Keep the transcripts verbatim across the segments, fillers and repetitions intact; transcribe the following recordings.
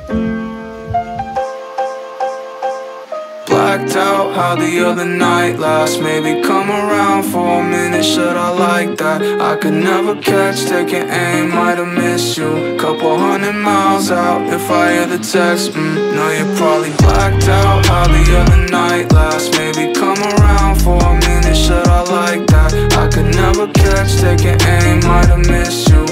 Blacked out, how the other night last. Maybe come around for a minute, should I like that? I could never catch, taking aim, might have missed you. Couple hundred miles out, if I hear the text, mm, know you're probably blacked out, how the other night last. Maybe come around for a minute, should I like that? I could never catch, taking aim, might have missed you.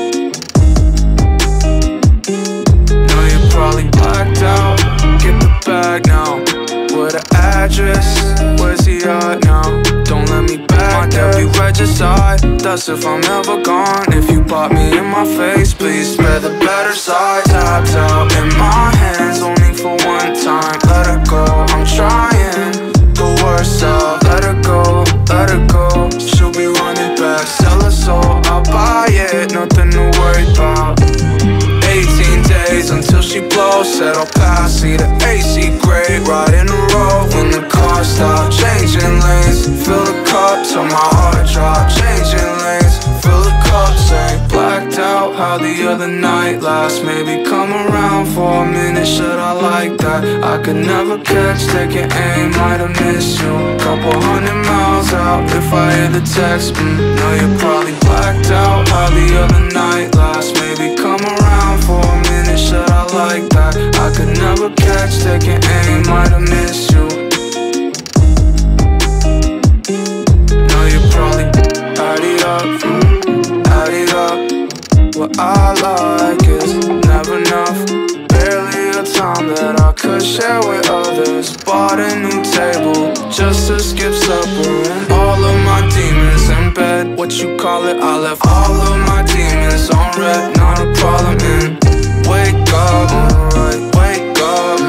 Know you're probably blacked out, get the bag now. What the address? Where's he at now? Don't let me back there. Might be regicide. That's if I'm ever gone. If you pop me in my face, please spare the better side. Tapped out in my hands, only for one time. Let her go, I'm trying. The worst out. Let her go, let her go. She'll be running back. Sell her soul, I'll buy it. Nothing to worry about. Eighteen days until she blows. Said I'll pass, see the A C grade. Right in the road when the car stopped. Changing lanes, fill the cup till my heart dropped. Changing lanes, fill the cup, say blacked out, how the other night last. Maybe come around for a minute, should I like that? I could never catch, taking aim, might have missed you. Couple hundred miles out, if I hear the text, mm, know you're probably blacked out, how the other night last. Maybe come around for a minute, should I like that? I could never catch, taking aim, might have missed you. Know you probably add it up, mm, add it up. What I like is never enough. Barely a time that I could share with others. Bought a new table just to skip supper. And all of my demons in bed, what you call it? I left all of my demons on red, not a problem. And wake up, alright, wake up.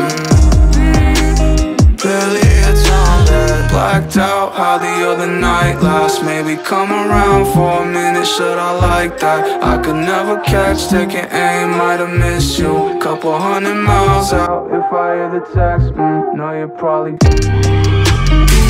mm. Barely a time that blacked out, how the other night last. Maybe come around for a minute, should I like that? I could never catch, taking aim, might have missed you. Couple hundred miles out, if I hear the text, mm, know you're probably